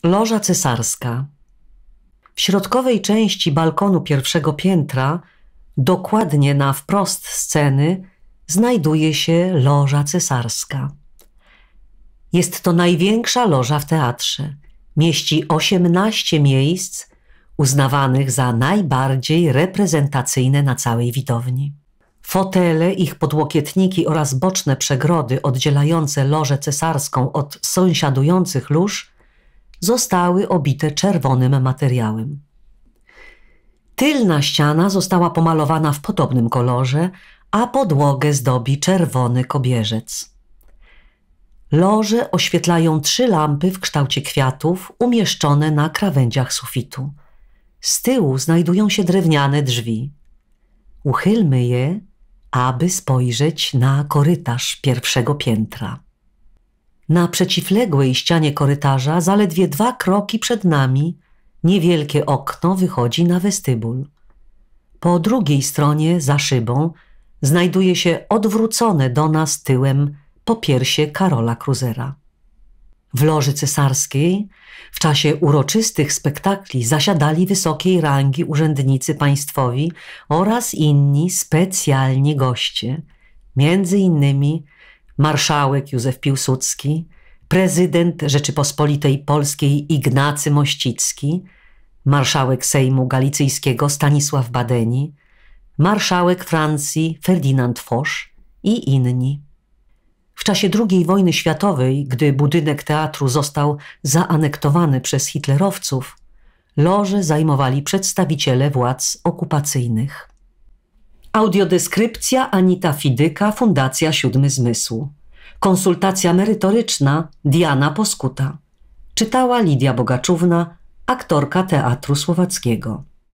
Loża cesarska. W środkowej części balkonu pierwszego piętra, dokładnie na wprost sceny, znajduje się loża cesarska. Jest to największa loża w teatrze. Mieści 18 miejsc uznawanych za najbardziej reprezentacyjne na całej widowni. Fotele, ich podłokietniki oraz boczne przegrody oddzielające lożę cesarską od sąsiadujących lóż zostały obite czerwonym materiałem. Tylna ściana została pomalowana w podobnym kolorze, a podłogę zdobi czerwony kobierzec. Loże oświetlają 3 lampy w kształcie kwiatów umieszczone na krawędziach sufitu. Z tyłu znajdują się drewniane drzwi. Uchylmy je, aby spojrzeć na korytarz pierwszego piętra. Na przeciwległej ścianie korytarza, zaledwie 2 kroki przed nami, niewielkie okno wychodzi na westybul. Po drugiej stronie, za szybą, znajduje się odwrócone do nas tyłem popiersie Karola Kruzera. W loży cesarskiej w czasie uroczystych spektakli zasiadali wysokiej rangi urzędnicy państwowi oraz inni specjalni goście, między innymi marszałek Józef Piłsudski, prezydent Rzeczypospolitej Polskiej Ignacy Mościcki, marszałek Sejmu Galicyjskiego Stanisław Badeni, marszałek Francji Ferdynand Foch i inni. W czasie II wojny światowej, gdy budynek teatru został zaanektowany przez hitlerowców, loże zajmowali przedstawiciele władz okupacyjnych. Audiodeskrypcja Anita Fidyka, Fundacja Siódmy Zmysł. Konsultacja merytoryczna Diana Poskuta. Czytała Lidia Bogaczówna, aktorka Teatru Słowackiego.